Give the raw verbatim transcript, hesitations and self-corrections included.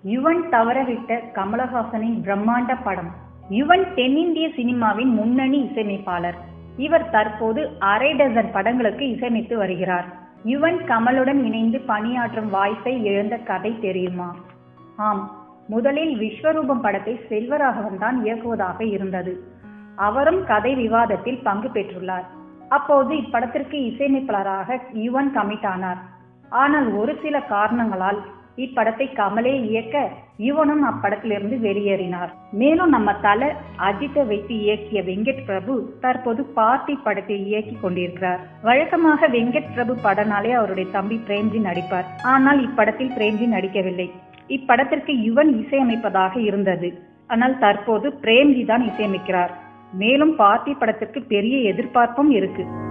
யுவன் தவறவிட்ட கமலஹாசனின் பிரம்மாண்ட படம். யுவன் தென்னிந்திய சினிமாவின் முன்னணி இசையமைப்பாளர். இவர் தற்போது அரை டசன் படங்களுக்கு இசையமைத்து வருகிறார். யுவன் கமலுடன் இணைந்து பணியாற்றும் வாய்ப்பை இழந்த கதை தெரியுமா? ஆம், முதலில் விஸ்வரூபம் படத்தை செல்வராகவன் தான் இயக்குவதாக இருந்தது. அவரும் கதை விவாதத்தில் பங்கு பெற்றுள்ளார். அப்போது இப்படத்திற்கு இசையமைப்பாளராக யுவன் கமிட் ஆனார். ஆனால் ஒரு சில காரணங்களால் இப்படத்தை கமலே இயக்க யுவனும் அப்படத்திலிருந்து வெளியேறினார். மேலும் நம்ம தல அஜித்தை வைத்து இயக்கிய வெங்கட் பிரபு தற்போது பார்த்தி படத்தை இயக்கி கொண்டிருக்கிறார். வழக்கமாக வெங்கட் பிரபு படனாலே அவருடைய தம்பி பிரேம்ஜி நடிப்பார். ஆனால் இப்படத்தில் பிரேம்ஜி நடிக்கவில்லை. இப்படத்திற்கு யுவன் இசையமைப்பதாக இருந்தது. ஆனால் தற்போது பிரேம்ஜி தான் இசையமைக்கிறார். மேலும் பார்த்தி படத்திற்கு பெரிய எதிர்பார்ப்பும் இருக்கு.